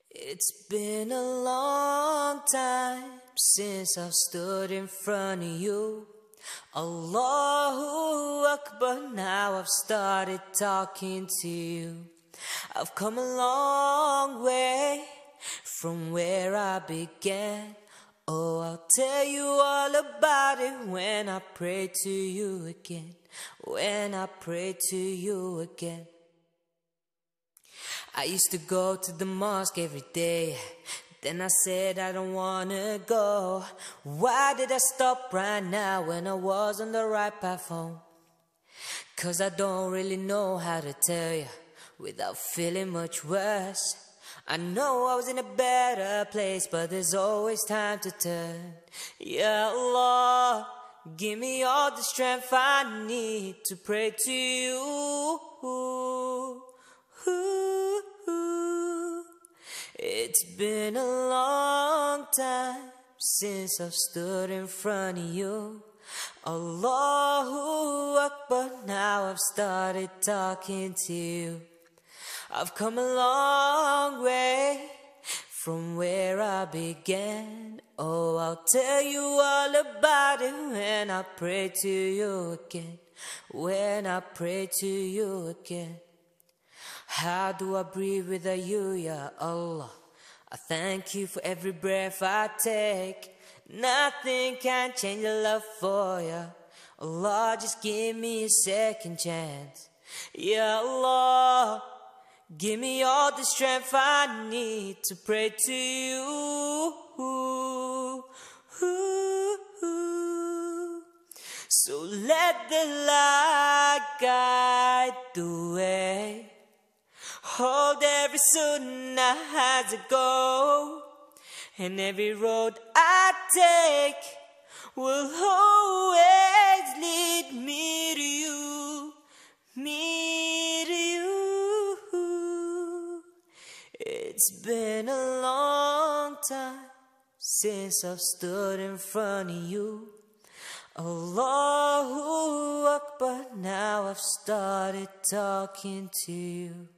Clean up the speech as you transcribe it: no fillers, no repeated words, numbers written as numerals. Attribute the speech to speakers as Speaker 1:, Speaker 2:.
Speaker 1: It's been a long time since I've stood in front of you. Allahu Akbar, now I've started talking to you. I've come a long way from where I began. Oh, I'll tell you all about it when I pray to you again. When I pray to you again. I used to go to the mosque every day. Then I said I don't wanna go. Why did I stop right now when I was on the right path home? 'Cause I don't really know how to tell you without feeling much worse. I know I was in a better place, but there's always time to turn. Ya Allah, give me all the strength I need to pray to you. It's been a long time since I've stood in front of you. Allahu Akbar, now I've started talking to you. I've come a long way from where I began. Oh, I'll tell you all about it when I pray to you again. When I pray to you again. How do I breathe without you, Ya Allah? I thank you for every breath I take. Nothing can change the love for you. Allah, just give me a second chance. Ya Allah, give me all the strength I need to pray to you. So let the light guide the way. Hold every sunnah as I go, and every road I take will always lead me to you, me to you. It's been a long time since I've stood in front of you. Allahu Akbar, now I've started talking to you.